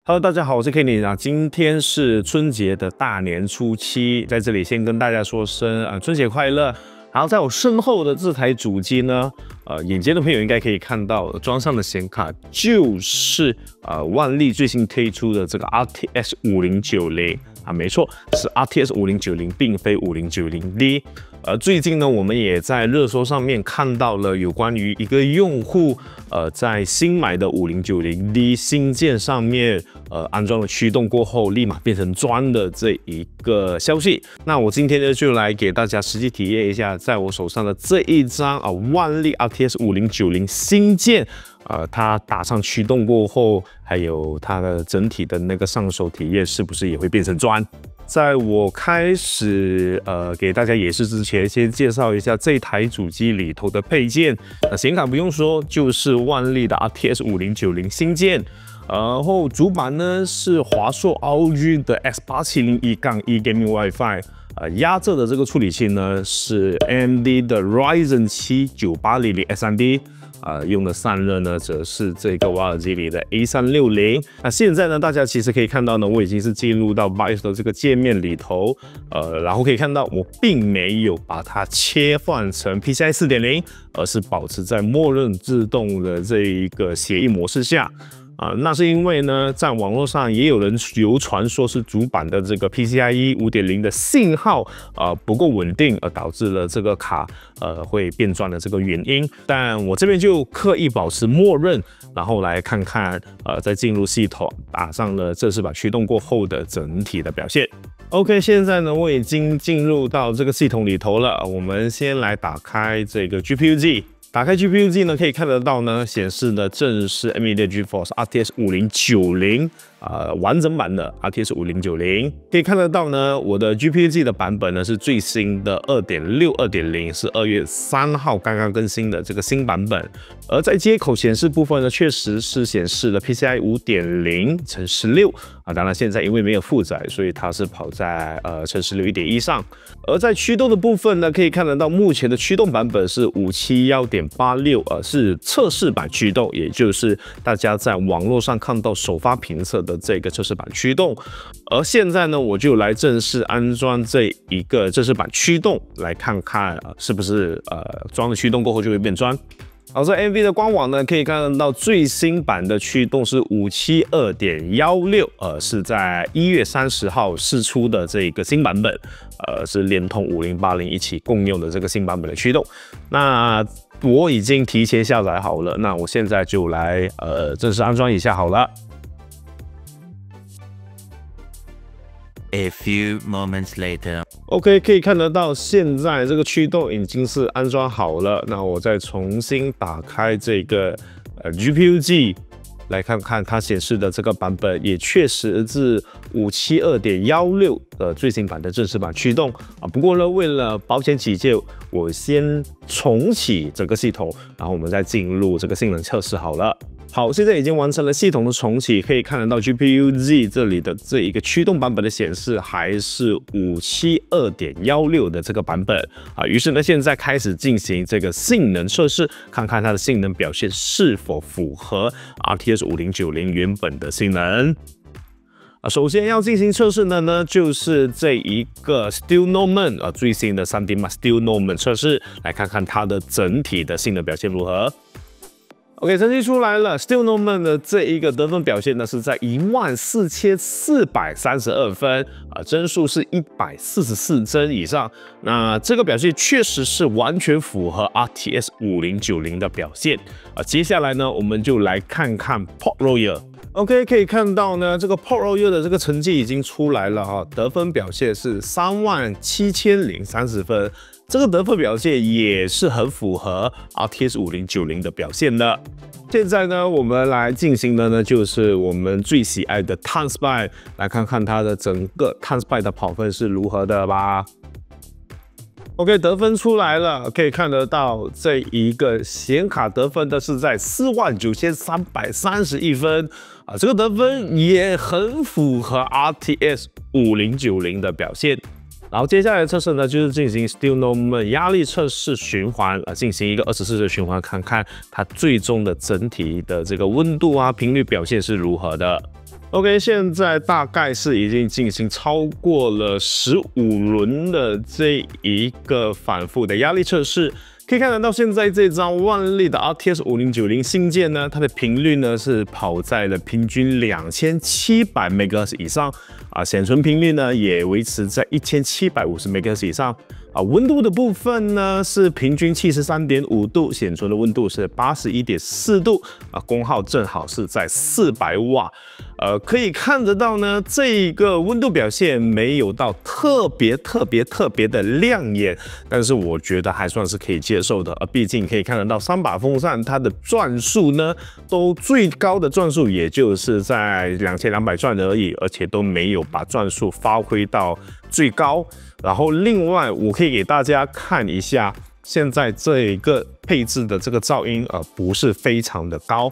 Hello， 大家好，我是 Kenny 啊。今天是春节的大年初七，在这里先跟大家说声春节快乐。然后在我身后的这台主机呢，眼尖的朋友应该可以看到，装上的显卡就是万利最新推出的这个 RTX 5090啊，没错，是 RTX 5090，并非 5090D。最近呢，我们也在热搜上面看到了有关于一个用户在新买的 5090D 新件上面安装了驱动过后，立马变成砖的这一个消息。那我今天呢就来给大家实际体验一下，在我手上的这一张万利 RTX 5090新件。它打上驱动过后，还有它的整体的那个上手体验，是不是也会变成砖？在我开始给大家演示之前，先介绍一下这台主机里头的配件。显卡不用说，就是万利的 RTX 5090新件。然后主板呢是华硕 ROG 的 X870E-1 Gaming WiFi。压着的这个处理器呢是 AMD 的 Ryzen 7 9800X3D。用的散热呢，则是这个瓦尔基里的 A360。那现在呢，大家其实可以看到呢，我已经是进入到 BIOS 的这个界面里头，然后可以看到我并没有把它切换成 PCI 4.0，而是保持在默认自动的这一个协议模式下。那是因为呢，在网络上也有人流传说是主板的这个 PCIe 5.0的信号不够稳定，而导致了这个卡会变砖的这个原因。但我这边就刻意保持默认，然后来看看在进入系统打上了正式版驱动过后的整体的表现。OK， 现在呢我已经进入到这个系统里头了，我们先来打开这个 GPU-G。打开 GPU-G 呢，可以看得到呢，显示的正是 NVIDIA GeForce RTX 5090完整版的 RTX 5090。可以看得到呢，我的 GPU-G 的版本呢是最新的 2.6 2.0， 是2月3号刚刚更新的这个新版本。而在接口显示部分呢，确实是显示了 PCIe 5.0×16当然现在因为没有负载，所以它是跑在×16 1.1上。而在驱动的部分呢，可以看得到目前的驱动版本是 571.86，是测试版驱动，也就是大家在网络上看到首发评测的这个测试版驱动。而现在呢，我就来正式安装这一个正式版驱动，来看看是不是装了驱动过后就会变砖。好，在 AMD 的官网呢，可以看得到最新版的驱动是 572.16，是在1月30号释出的这个新版本，是连同5080一起共用的这个新版本的驱动。那我已经提前下载好了，那我现在就来正式安装一下好了。 A few moments later. OK， 可以看得到现在这个驱动已经是安装好了。那我再重新打开这个GPU-G， 来看看它显示的这个版本，也确实是 572.16 最新版的正式版驱动不过呢，为了保险起见，我先重启整个系统，然后我们再进入这个性能测试好了。好，现在已经完成了系统的重启，可以看得到 GPU-G 这里的这一个驱动版本的显示还是 572.16 的这个版本于是呢，现在开始进行这个性能测试，看看它的性能表现是否符合 RTX 5090原本的性能。首先要进行测试的呢，就是这一个 Still Norman 最新的 3D Mark Still Norman 测试，来看看它的整体的性能表现如何。OK， 成绩出来了 ，Still Norman 的这一个得分表现呢是在14432分帧数是144帧以上。那这个表现确实是完全符合 RTX 5090的表现接下来呢，我们就来看看 Port Royal。OK， 可以看到呢，这个 Port Royal 的这个成绩已经出来了得分表现是37030分。这个得分表现也是很符合 RTX 5090的表现的。现在呢，我们来进行的呢，就是我们最喜爱的 Time Spy， 来看看它的整个 Time Spy 的跑分是如何的吧。OK， 得分出来了，可以看得到这一个显卡得分的是在49331分这个得分也很符合 RTX 5090的表现。然后接下来的测试呢，就是进行 Still Norman 压力测试循环进行一个24次的循环，看看它最终的整体的这个温度频率表现是如何的。 OK， 现在大概是已经进行超过了15轮的这一个反复的压力测试。可以看得到，现在这张万利的 RTS 5090新件呢，它的频率呢是跑在了平均2700 MHz 以上啊，显存频率呢也维持在1750 MHz 以上。温度的部分呢是平均73.5度，显存的温度是81.4度，功耗正好是在400瓦。可以看得到呢，这个温度表现没有到特别的亮眼，但是我觉得还算是可以接受的。毕竟可以看得到3把风扇它的转速呢，都最高的转速也就是在2200转而已，而且都没有把转速发挥到最高。然后另外，我可以给大家看一下，现在这一个配置的这个噪音不是非常的高。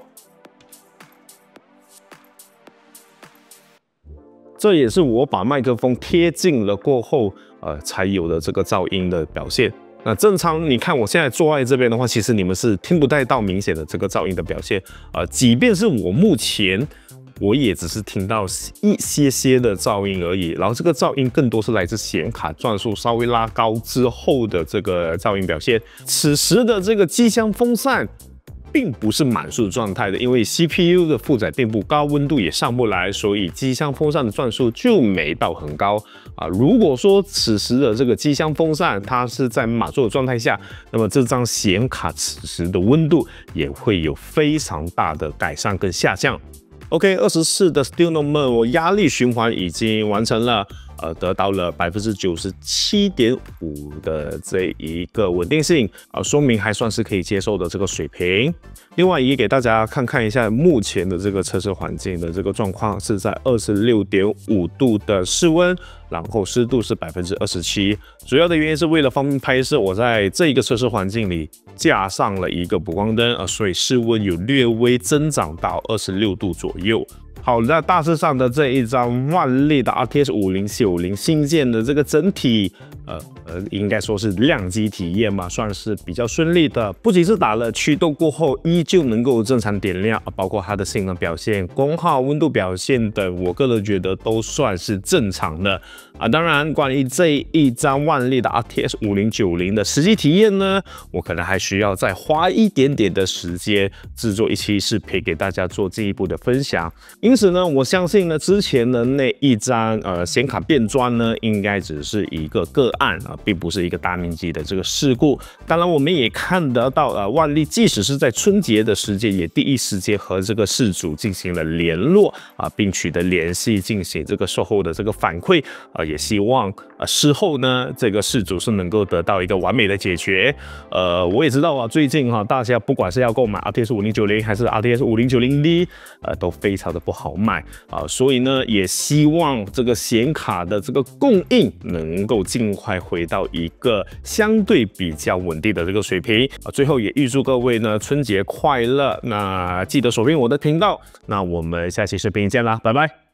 这也是我把麦克风贴近了过后，才有的这个噪音的表现。那正常，你看我现在坐在这边的话，其实你们是听不太到明显的这个噪音的表现。即便是我目前，我也只是听到一些的噪音而已。然后这个噪音更多是来自显卡转速稍微拉高之后的这个噪音表现。此时的这个机箱风扇并不是满速状态的，因为 CPU 的负载并不高，温度也上不来，所以机箱风扇的转速就没到很高啊。如果说此时的这个机箱风扇它是在满速的状态下，那么这张显卡此时的温度也会有非常大的改善跟下降。OK， 24的 Still No More 我压力循环已经完成了。得到了97.5%的这一个稳定性，说明还算是可以接受的这个水平。另外也给大家看一下目前的这个测试环境的这个状况，是在26.5度的室温，然后湿度是27%。主要的原因是为了方便拍摄，我在这一个测试环境里架上了一个补光灯，所以室温有略微增长到26度左右。好，那大致上的这一张万利的 RTS 5090新件的这个整体，应该说是亮机体验嘛，算是比较顺利的。不仅是打了驱动过后依旧能够正常点亮，包括它的性能表现、功耗、温度表现等，我个人觉得都算是正常的啊。当然，关于这一张万利的 RTS 5090的实际体验呢，我可能还需要再花一点点的时间制作一期视频给大家做进一步的分享。因此呢，我相信呢，之前的那一张显卡变砖呢，应该只是一个个案啊，并不是一个大面积的这个事故。当然，我们也看得到万利即使是在春节的时间，也第一时间和这个事主进行了联络啊，并取得联系，进行这个售后的这个反馈也希望事后呢，这个事主是能够得到一个完美的解决。我也知道啊，最近大家不管是要购买 RTS 5090还是 RTS 5090D，都非常的不好卖啊，所以呢，也希望这个显卡的这个供应能够尽快回到一个相对比较稳定的这个水平啊。最后也预祝各位呢春节快乐，那记得锁定我的频道，那我们下期视频见啦，拜拜。